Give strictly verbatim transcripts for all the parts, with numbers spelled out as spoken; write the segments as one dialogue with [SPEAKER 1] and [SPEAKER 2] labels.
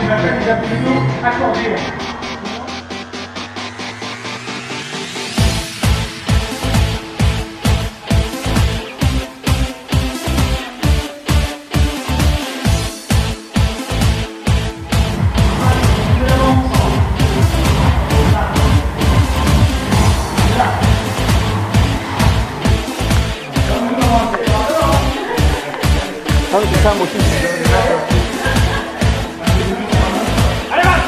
[SPEAKER 1] qu'on appelle les abdominaux accordéons.
[SPEAKER 2] Ah, c'est ça, moi aussi.
[SPEAKER 1] Allez, va!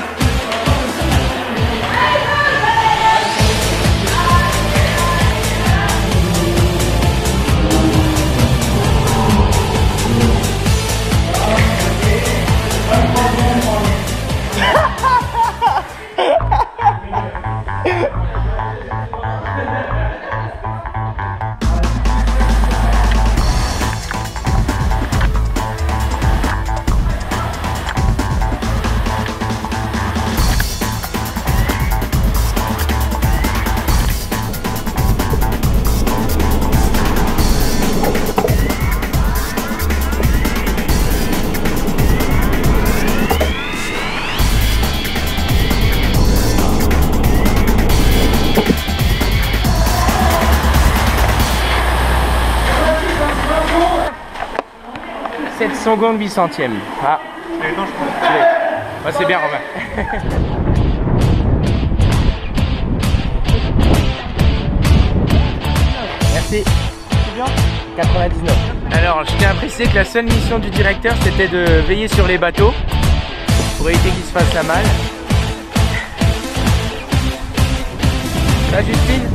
[SPEAKER 2] sept secondes huit centièmes. Ah, ouais, c'est bien, Romain. Merci. C'est bien. quatre-vingt-dix-neuf. Alors, je tiens à préciser que la seule mission du directeur, c'était de veiller sur les bateaux pour éviter qu'ils se fassent la malle. Ça, Justine?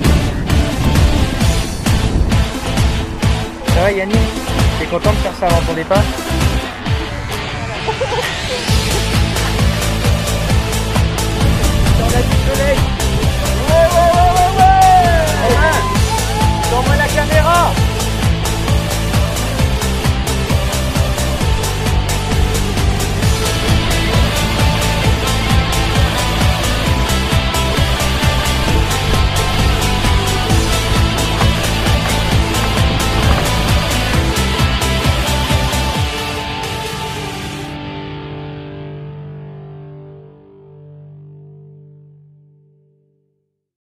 [SPEAKER 2] Ça va, Yannick? T'es content de faire ça avant ton départ?